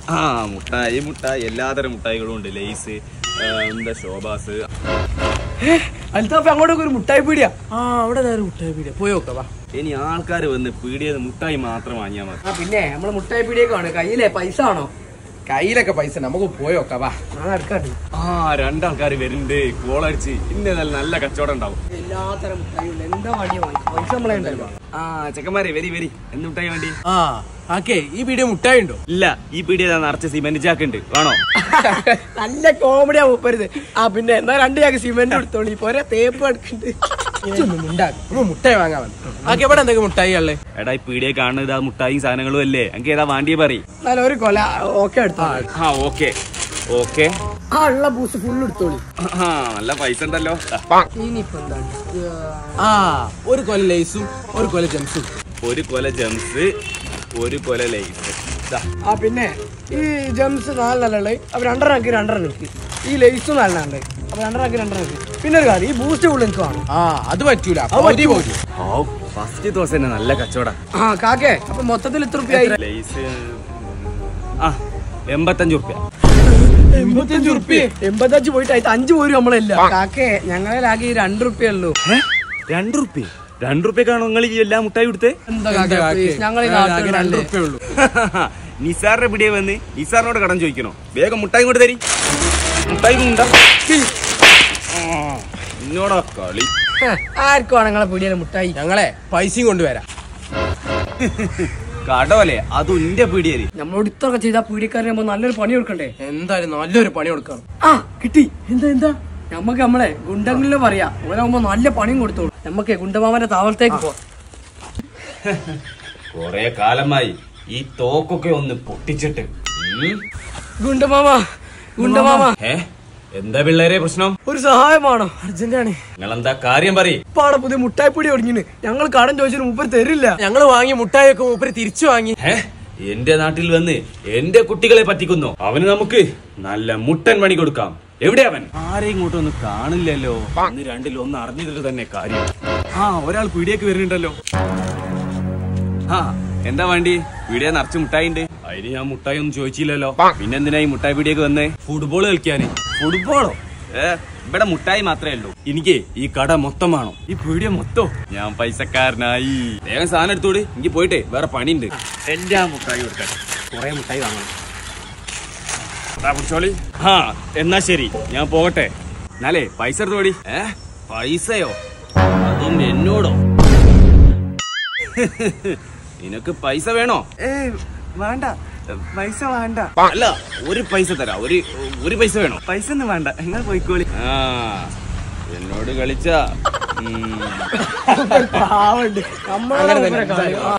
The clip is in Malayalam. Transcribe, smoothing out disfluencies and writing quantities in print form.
ആ മുട്ടായി എല്ലാതരം മുട്ടായികളും ഉണ്ട്. ലേസ്, എന്താ ശോഭാസ്. അൽത്താഫ് അങ്ങോട്ടൊക്കെ ഒരു മുട്ടായി പീടിയാ. അവിടെ ഒരു മുട്ടായി പീടിയ പോയി നോക്കാം. ഇനി ആൾക്കാർ വന്ന് പീടിയത് മുട്ടായി മാത്രം വാങ്ങിയാൽ മതി. പിന്നെ നമ്മള് മുട്ടായി പീടിയേക്കാണ്. കയ്യിലെ പൈസ ആണോ? കയ്യിലൊക്കെ പൈസ നമുക്ക് പോയോക്കാം. രണ്ടാൾക്കാർ വരുന്നുണ്ട്. കോളടിച്ച് ഇന്ന നല്ല കച്ചവടം ഉണ്ടാവും. എല്ലാത്തരം മുട്ടായി എന്താ വണ്ടിയ പൈസ നമ്മളെ ഉണ്ടല്ലോ. ചെക്കന്മാരെ വരി എന്ത് മുട്ടായി വേണ്ടി? ഈ പീടിയ മുട്ടായി ഉണ്ടോ? ഇല്ല, ഈ പീടിയ നിറച്ച് സിമെന്റ് ചാക്കുണ്ട്. വേണോ? നല്ല കോമഡിയാ മൂപ്പരുത്. പിന്നെ എന്നാ 2 ചാക്ക് സിമെന്റ് എടുത്തോളി. പോരെ തേപ്പ് എടുക്കുന്നുണ്ട്. മുട്ടായി വാങ്ങാൻ എവിടെ എന്തൊക്കെ മുട്ടായി ഉള്ളേ? എടാ, ഈ പീടിയെ കാണുന്നത് ആ മുട്ടായും സാധനങ്ങളും അല്ലേ? എനിക്ക് ഏതാ വാണ്ടിയെ പറയും. ഒരു കൊല ഓക്കെ എടുത്തോ. ഓക്കെ ഉള്ള ബൂസ് ഫുള്ള് എടുത്തോളി. നല്ല പൈസ ഉണ്ടല്ലോ. ഇനിയിപ്പോ എന്താണ്? ഒരു കൊല ലേസും ഒരു കൊല ജംസും. ഒരു കൊല ജംസ്, ഒരു കൊല ലേസ്. പിന്നെ ഈ ജംസ് 4 ഉള്ളത്. അപ്പൊ 2 ഈ ലേസും 4 അപ്പൊ 2 പിന്നെ ഒരു കാര്യം, ഈ ബൂസ്റ്റ് ഫുള്ള് എനിക്ക് വേണം. അത് പറ്റൂല. ഫസ്റ്റ് ദിവസം തന്നെ നല്ല കച്ചവടം. കാക്കേ അപ്പൊ മൊത്തത്തിൽ എത്ര രൂപയായി? ലേസ് 85 റുപ്യ. 85 പോയിട്ട് 5 പോരും നമ്മളല്ല. കാക്കേ ഞങ്ങളിലാകെ 2 റുപ്യ ഉള്ളൂ. 2 റുപ്യ? 2 റുപ്യക്കാണോ നിങ്ങൾ ഈ എല്ലാ മുട്ടായി കൊടുത്തേ? നിസാറിന്റെ പിടിയെ വന്ന് നിസാറിനോട് കടം ചോദിക്കണോ? വേഗം മുട്ടായി കൊണ്ട് തരി. മുട്ടായി എന്നോടാ കളി. ആർക്കുവാണ് നിങ്ങളെ പിടിയെ മുട്ടായി? ഞങ്ങളെ പൈസയും കൊണ്ടുവരാം. കടവല്ലേ? അതും ഇന്റെ പീടിയേര്. നമ്മളോട് ഇത്രയൊക്കെ ചെയ്താ പീടിക്കാരൻ നല്ലൊരു പണി കൊടുക്കണ്ടേ? എന്തായാലും നല്ലൊരു പണി കൊടുക്കണം. കിട്ടി. എന്താ നമ്മക്ക് നമ്മളെ ഗുണ്ടങ്ങളില് പറയാ. ഓരാകുമ്പോ നല്ല പണിയും കൊടുത്തോളൂ. നമ്മക്ക് ഗുണ്ടമാമന്റെ താവളത്തേക്ക് പോ. കൊറേ കാലമായി ഈ തോക്കൊക്കെ ഒന്ന് പൊട്ടിച്ചിട്ട്. ഗുണ്ടമാമ എന്താ പിള്ളേരെ പ്രശ്നം? ഒരു സഹായമാണോ? അർജന്റാണ്. നിങ്ങളെന്താ കാര്യം പറയും? ഇപ്പാടെ പുതിയ മുട്ടായിപ്പൊടി ഒടിഞ്ഞിന്. ഞങ്ങൾ കടം ചോദിച്ചിട്ട് മൂപ്പര് തരില്ല. ഞങ്ങൾ വാങ്ങിയ മുട്ടായൊക്കെ മൂപ്പര് തിരിച്ചു വാങ്ങി. എന്റെ നാട്ടിൽ വന്ന് എന്റെ കുട്ടികളെ പറ്റിക്കുന്നു. അവന് നമുക്ക് നല്ല മുട്ടൻ പണി കൊടുക്കാം. എവിടെ അവൻ? ആരെയും ഇങ്ങോട്ടൊന്നും കാണില്ലല്ലോ. 2 അറിഞ്ഞതിൽ തന്നെ കാര്യം. ഒരാൾ പീടിയേക്ക് വരുന്നുണ്ടല്ലോ. എന്താ വേണ്ടി? പീടിയെ നിറച്ച് മുട്ടായി ഉണ്ട്. അതിന് ഞാൻ മുട്ടായി ഒന്നും ചോദിച്ചില്ലല്ലോ. പിന്നെന്തിനാ ഈ മുട്ടായി പീടിയേക്ക് വന്നേ? ഫുട്ബോൾ കളിക്കാന്. ഫുട്ബോളോ? ഇവിടെ മുട്ടായി മാത്രമേ ഉള്ളൂ. എനിക്ക് ഈ കട മൊത്തം വേണം. ഈ പീടിയ മൊത്തം. ഞാൻ പൈസക്കാരനായി. വേഗം സാധനം എടുത്തോട്. എനിക്ക് പോയിട്ടേ വേറെ പണിയുണ്ട്. എന്റെ മുട്ടായി കൊടുക്കാൻ കൊറേ മുട്ടായി വാങ്ങണം. പിടിച്ചോളി. എന്നാ ശരി, ഞാൻ പോകട്ടെ. എന്നാലേ പൈസ എടുത്തോടി. പൈസയോ? അതും എന്നോടോ? നിനക്ക് പൈസ വേണോ? വേണ്ട, പൈസ വേണ്ട. അല്ല, ഒരു പൈസ തരാ. ഒരു പൈസ വേണോ? പൈസ ഒന്നും വേണ്ട, നിങ്ങൾ പോയിക്കോളി. എന്നോട് കളിച്ചാ നമ്മളെ